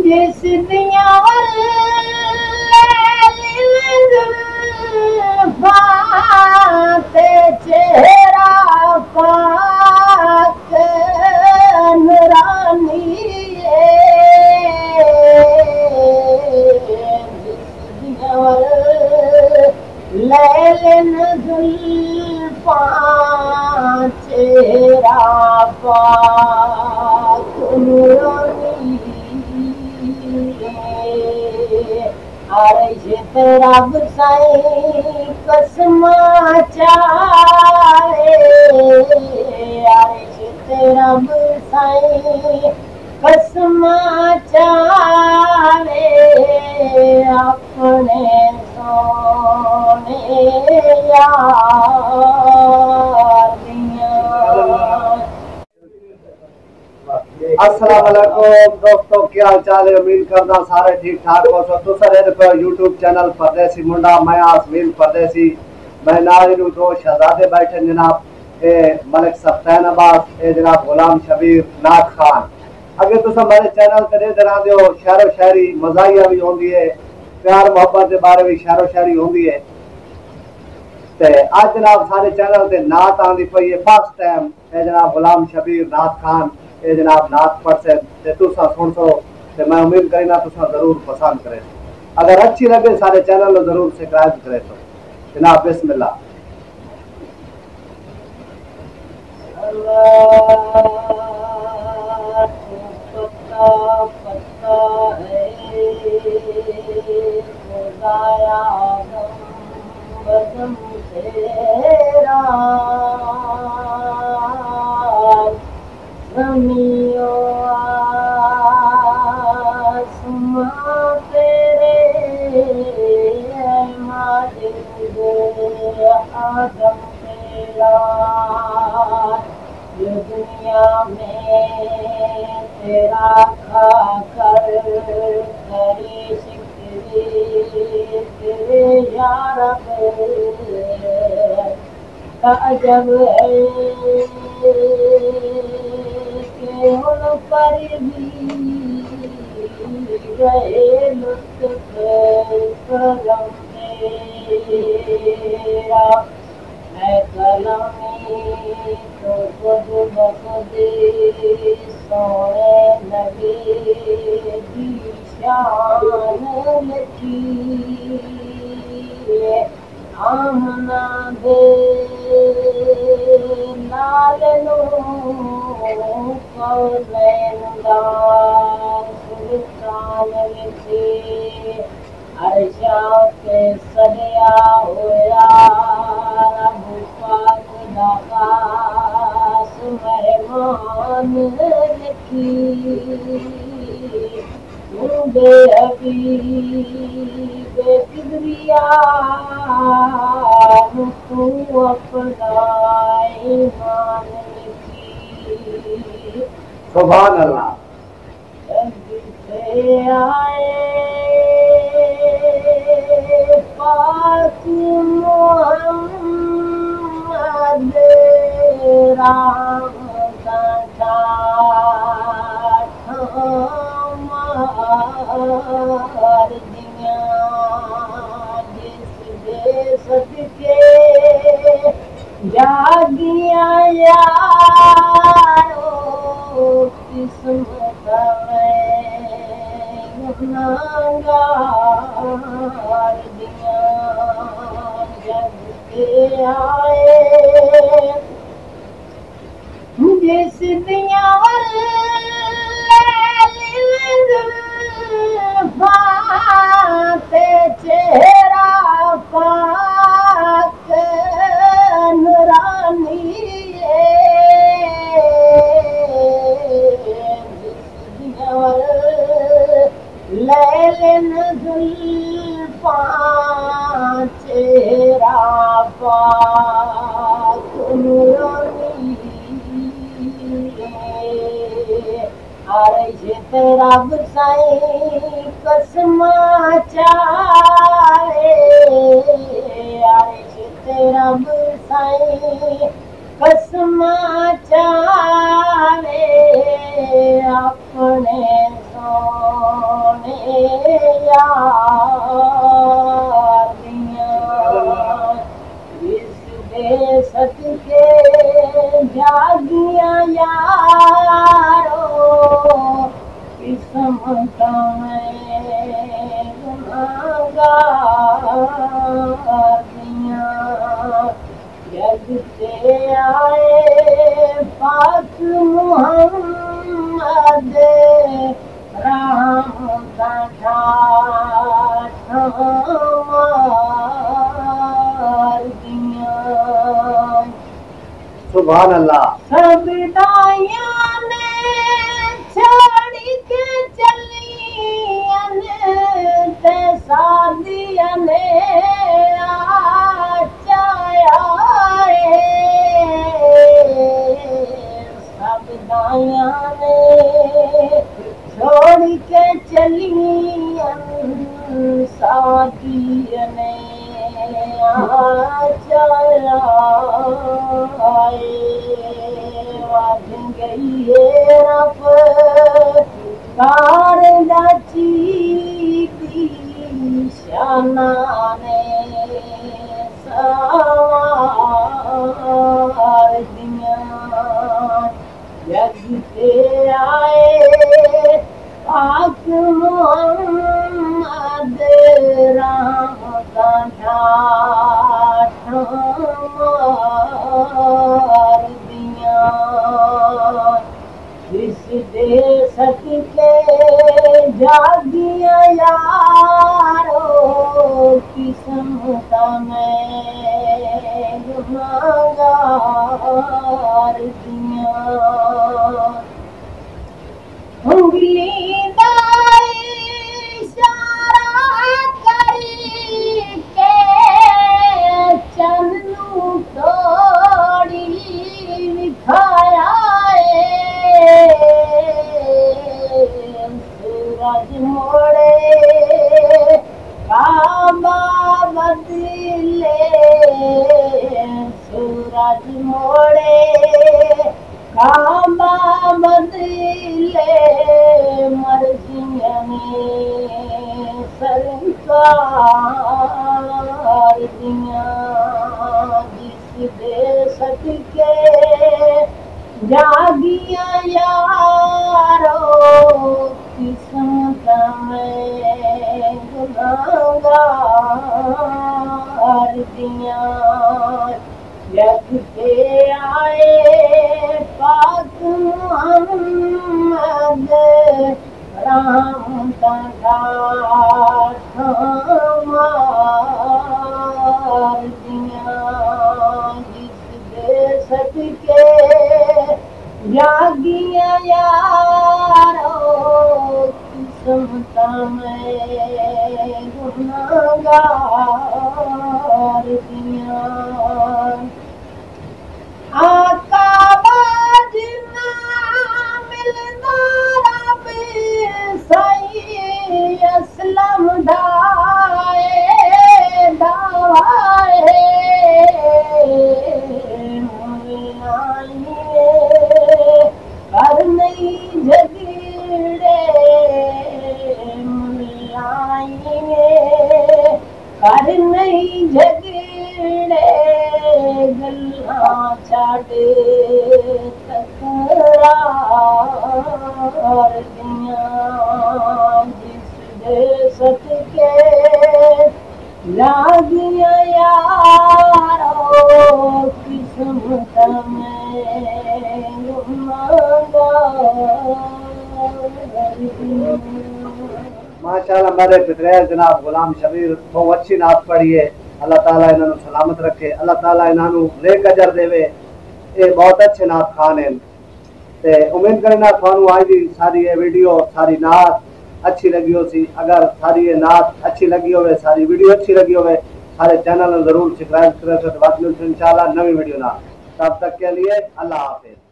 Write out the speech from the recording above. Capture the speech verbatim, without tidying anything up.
जिस दिया जुल्फां चेहरा पाक नूरानी लैलन जुल्फां चेहरा पाक नूरानी अर्श तेरा साईं कसमा चाहे अर्श तेरा साईं कसमा चाहे अपने सोने यार दियां। अस्सलाम वालेकुम दोस्तों, क्या हाल चाल है? उम्मीद करदा सारे ठीक ठाक हो। सो तुसा रहते पे यूट्यूब चैनल परदेसी मुंडा, मैं आसमीन परदेसी। मैं नाल दो शहजादे बैठे जनाब, ए मलिक सफ्तान अब्बास, ए जनाब गुलाम शबीर नाथ खान। अगर तुसा मेरे चैनल ते रहते रहंदे हो, शहरो शायरी मज़ाहिया भी होंदी है, प्यार मोहब्बत के बारे में शहरो शायरी होंदी है। ते आज जनाब सारे चैनल ते नात आंदी पई है फर्स्ट टाइम। ए जनाब गुलाम शबीर नाथ खान ए जनाब नात पढ़ से ते तुसा सुन सो ते मैं उम्मीद करीना तुसा जरूर पसंद करे। अगर अच्छी लगे सारे चैनल को जरूर सब्सक्राइब करे। तो जनाब बिस्मिल्लाह। पता पता है खुदाया बदम तेरा ज़मीओ आसमां तेरे माजिद आदम तेरा ये दुनिया में तेरा खाकर करे शिकवे तेरे यार ताजब है कि उन पर भी रहे लुत्फ करम तेरा। मैं कलमी तो खुद बखुद सोने नबी की शान लिखी आमना दे नाल नो कौलैन दा सुल्तान लिखी अर्शा के सदिया होया रब पाक दा खास मेहमान लिखी बेहबीब किबरिया तू अपना ईमान लिखी। सुभान अल्लाह। से आए पाक मोहम्मद राम का मार दिया जिस दे सदके जागिया यारो किस्मत में गुनाहगार दिया जग के आए जिस दिया जुल्फां चेहरा पाक नूरानी लैलन जुल्फां चेहरा पाक नूरानी अर्श तेरा साईं कसमा चाहे अर्श तेरा साईं कसमा चाहे अपने सो यार दियां जिस दे सदके जागियां यारो किस्मत में गुनाहगार दियां जग ते आए पाक मुहम्मद राम दा ठाठ मार दियां सुभान अल्लाह। सब दाइयां ने छोड़ के चलियन ते सादियां ने आचाया सब दाइयां ने छोड़ के चलियन सादियां ने आचाया वाज गई है रब कार दाची दी शाना ने सवार दियां जग ते आए पाक मुहम्मद राम दा ठाठ मार दियां जिस दे सदके जागियां यारो किस्मत में गुनाहगार दियां उंगली दा इशारा करके चन्नू तोड़ी विखाया सूरज मोड़े काबा बदले सूरज मोड़े काबा बदले मर्जियां ने सरकार दियां जिस दे सदके जागियां यारो किस्मत में गुनाहगार दियां जग ते आए पाक मुहम्मद राम दा ठाठ मार दियां जिस दे सदके जागियां यारो किस्मत में गुनाहगार दियां आका बाजना मिलना रब सही असलम दाए दावाए कर नहीं झगड़े मुलाइए कर नहीं झगड़े गल्ला छाड़े तकरार दियां जिस दे सदके लागियां यारो किस्मत में माशाल्लाह मेरे पितरेल जनाब गुलाम शबीर बहुत अच्छी नात पढ़ी है। अल्लाह ताला इन्होंने सलामत रखे, अल्लाह ताला इन्होंने नेक अजर देवे। ये बहुत अच्छे नात खान हैं ते उम्मीद करना थानू आज दी सारी ये वीडियो सारी नात अच्छी लगी हो सी। अगर सारी ये नात अच्छी लगी हो, सारी वीडियो अच्छी लगी हो, सारे चैनल जरूर सब्सक्राइब करें। इंशाल्लाह नवी वीडियो ना, तब तक के लिए अल्लाह हाफिज।